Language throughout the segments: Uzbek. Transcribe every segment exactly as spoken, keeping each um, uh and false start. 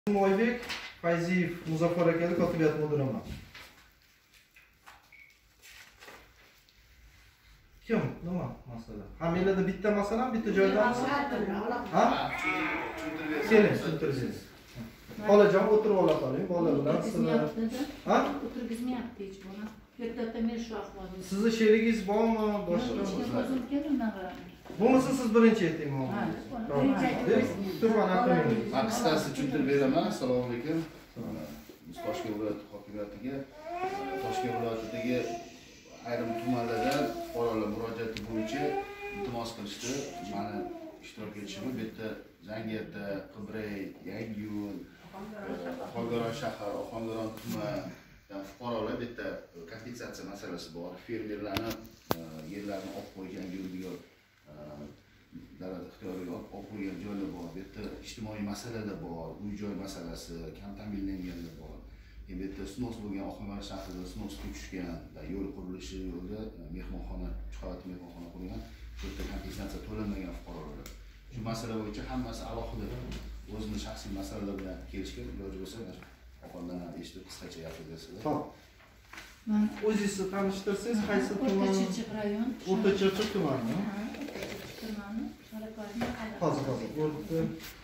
Oybek Fayziyev Muzaffar akaning kotibiyat mudiriman. Kim? Nima masala? Hammalarda bitta masala, bitta joydanmi? Ha? Keling, tushuntirsangiz. Xolajon o'tirib ola qoling, bola bilan sizlar. Ha? O'tirgizmayapti hech bo'lma. Yerda men shu ahvolda. Sizni sherigingiz bormi? Boshqa? O'zim keldim. Bo'lmasa siz birinchi ayting mana. Birinchi ayting. Turman aka. Men qisqasi tushuntirib beraman. Assalomu alaykum. Biz Toshkent viloyati hokimiyatiga, Toshkent viloyatidagi ayrim tumanlarda fuqarolar murojaati bo'yicha iltimos qilishdi. Mani ishtirok etishimni bu yerda Zangiyatda, Qibray, Yangiyo'l, Xongaron shahar, Ohangaron tuman fuqarolar bu yerda kompensatsiya masalasi bor. Fermerlarning yerlarini olib qo'ygan yo'lga davlat ixtiyoriga olib qo'ygan joylar bor. Bu yerda ijtimoiy masalalar bor, uy joy masalasi, kam ta'minlanganlar bor. Bu yerda snos bo'lgan Ohangaron shahrida snosga tushgan, yo'l qurilishi yo'lda mehmonxona, uch qavatli mehmonxona qurgan, bu yerda kompensatsiya to'lanmagan fuqarolar. Shu masala bo'yicha hammasi alohida o'zining shaxsiy masalalar bilan kelishgan, iloji bo'lsa oqondan eshitib qisqacha gapirasizlar. Xo'p. O'zingizni tanishtirsangiz, qaysi tuman? O'rta Chirchiq rayon. O'rta Chirchiq tumani. Tumani. Hozir hozir. O'rta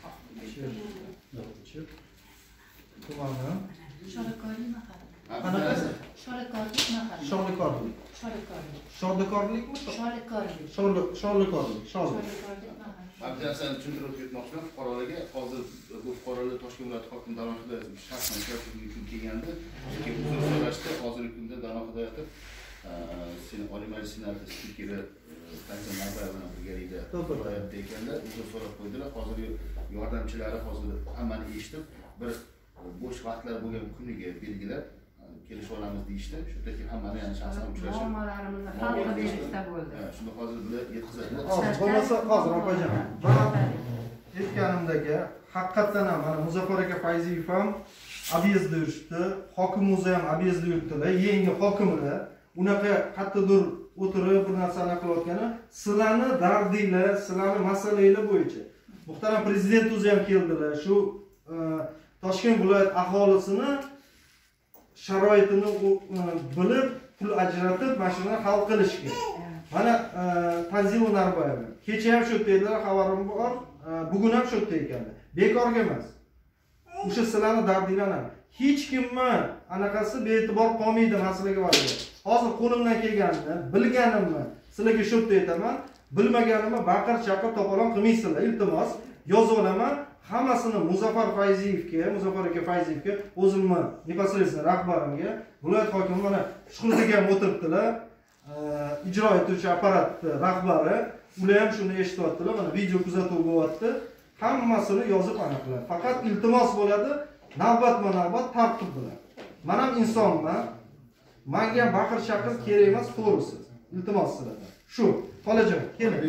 Chirchiq tumani. Sholikorlik mahalla. Qanaqasi? Sholikorlik mahalla. Sholikorlik. Sholikorlik. Shodikorlikmi? Sholikorlik. Sholikorlik. Sholikorlik. Mabda'sini tushuntirib o'tmoqchiman fuqarolarga. Hozir bu fuqarolar Toshkent viloyati hokimi daromida shaxsan uchrashuv uchun kelgandi. Lekin uzr so'rashdi. Hozirgi kunda daromida yotib, seni Oliy Majlis Senati spikeri Tanzim Nazarov bilan birgalikda viloyatda ekanlar. Uzr so'rab qo'ydilar. Hozir yordamchilari hozir hammani eshitib, bir bo'sh vaqtlar bo'lgan kuniga belgilab kelishib olamiz deyishdi. Shundaki hammani yana shaxsan uchrashib muammolarimizni hal qilishda bo'ldi. Shunda hozir bular yetkazadilar. Hozir bo'lmasa hozir opajon. Mana aytganimdagi haqiqatan ham mana Muzaffar aka Fayziyev ham obyezdda yurishdi, hokimimiz ham obyezdda yuribdilar, yangi hokimlar. Unaqa qayerdadir o'tirib bir narsani qilayotgani, sizlarni dardinglar, sizlarni masalanglar bo'yicha. Muhtaram prezident o'zi ham keldilar. Shu Toshkent viloyat aholisini sharoitini bilib, pul ajratib, mashinani hal qilishga. Mana Tanzim Narboyev. Kecha ham shu yerda xabarim bor, bugun ham shu yerda ekanlar. Bekorga emas. O'sha sizlarning dardinglarni hech kimni anaqasi be'tibor qolmaydi masalaga boradi. Hozir qo'limdan kelganini, bilganimni sizlarga shu yerda aytaman. Bilmaganimni baqir-chaqir to'polon qilmaysizlar. Iltimos, yozib olaman. Hammasini Muzaffar Fayziyevga, Muzaffar aka Fayziyevga, o'zimni непосредственно rahbarimga, viloyat hokimi mana Shuhrat ham o'tiribdilar. Ijro etuvchi apparat rahbari, ular ham shuni eshityaptilar. Mana video kuzatuv bo'lyapti. Hammasini yozib aniqlar. Faqat iltimos bo'ladi, navbatma-navbat tartib bilan. Men ham insonman. Menga baqir-chaqir kerak emas, to'g'risi. Iltimos sizlardan. Shu, xolajon, keling.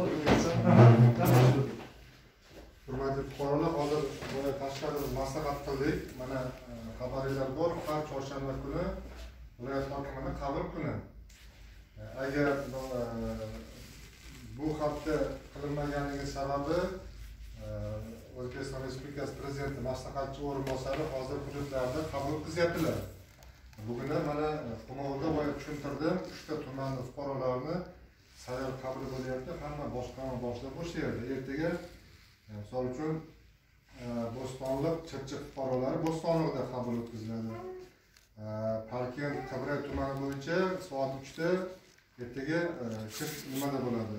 Hurmatli fuqarolar, hozir buni tashqarida maslahat qildik. Mana xabaringlar bor, har chorshanba kuni viloyat hokimining qabul kuni. Agar bu hafta qilinmaganligi sababi O'zbekiston Respublikasi Prezidenti maslahatchi o'rinbosari hozir hududlarda qabul qilyaptilar. Bugun mana Xumovda voy tushuntirdim, uchta tumanning fuqarolarini sayyor qabul bo'lyapti. Hamma boshqarma boshlab bo'shayapti. Ertaga misol uchun Bo'stonliq Chirchiq fuqarolari Bo'stonliqda qabul o'tkaziladi. Parkent Qibray tumani bo'yicha soat uchda ertaga nimada bo'ladi?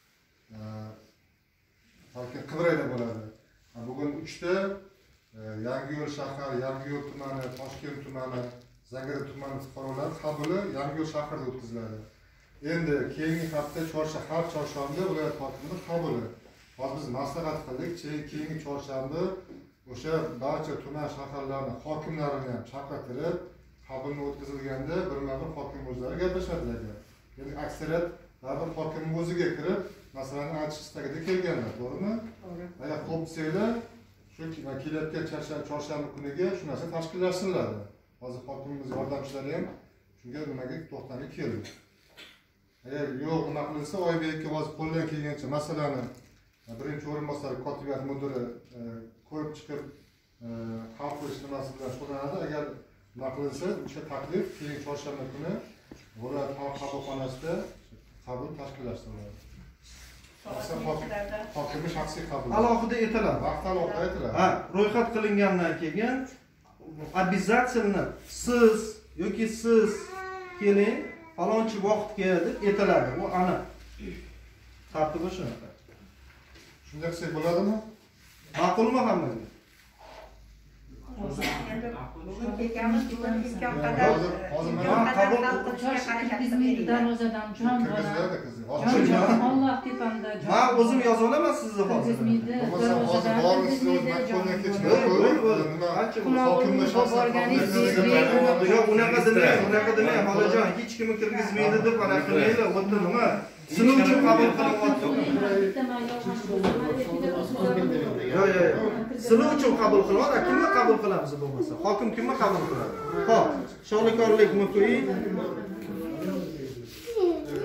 Parkent Qibrayda bo'ladi. Bugun uchda Yangiyo'l shahar, Yangiyo'l tumani, Toshkent tumani, Zangiyo'l tumani fuqarolari qabuli Yangiyo'l shahrida o'tkaziladi. Endi keyingi hafta chorshanba, har chorshanba viloyat hokimining qabuli. Hozir biz maslahat qildik, keyingi chorshanba o'sha barcha tuman shaharlarning hokimlarini ham chaqirtirib, qabulni o'tkazilganda birma-bir hokim o'zlari gaplashadilar. Ya'ni aksariyat baribir hokim o'ziga kirib, masalani aytish istagida kelganlar, to'g'rimi? To'g'ri. Agar xo'p desanglar, shu kelayotgan chorshanba kuniga shu narsa tashkillashtiriladi. Hozir hokimimiz yordamchilari ham shunga nimaga to'xtamga keldi. Agar yo'q, nima qilinsa, Oybekka hozir qo'ldan kelgancha masalani birinchi o'rinbosar kotibiyat mudiri ko'rib chiqib hal qilish nimasi bilan shug'ullanadi. Agar nima qilinsa, o'sha taklif keyin chorshanba kuni viloyat xalq qabulxonasida qabul tashkillashtiriladi. Hokimning shaxsiy qabuli alohida etiladi. vaqt alohida etiladi. Ha, ro'yxat qilingandan keyin обязательно siz yoki siz keling falonchi vaqtga deb etiladi. Bu aniq. Tartibi shunaqa. Shunday qilsak bo'ladimi? Ma'qulmi hammaga? Bugun kelganmiz, bugun imkon qadar Hozir hozir imkon mana qadar hal qilishga harakatimiz darvozadan jon bola. kirgiziladi qizi. Jon Hozir jon Alloh tepamda jon. Men o'zim yoza olaman sizni hozir. Kirgizmaydi. bo'lmasa hozir bormi siz o'z maktabdan kechmay qo'yib, nima hokimni shaxsiy qabuli Yo'q, unaqa demang, unaqa demang, xolajon, hech kimni kirgizmaydi deb anaqa qilmaydi. O'tda nima? Sinov uchun qabul qilyapti. Yo'q, yo'q, yo'q. Sinov uchun qabul qilyapti. Kimni qabul qilamiz bo'lmasa? Hokim kimni qabul qiladi? Xo'p, sho'likorlikni qo'ying.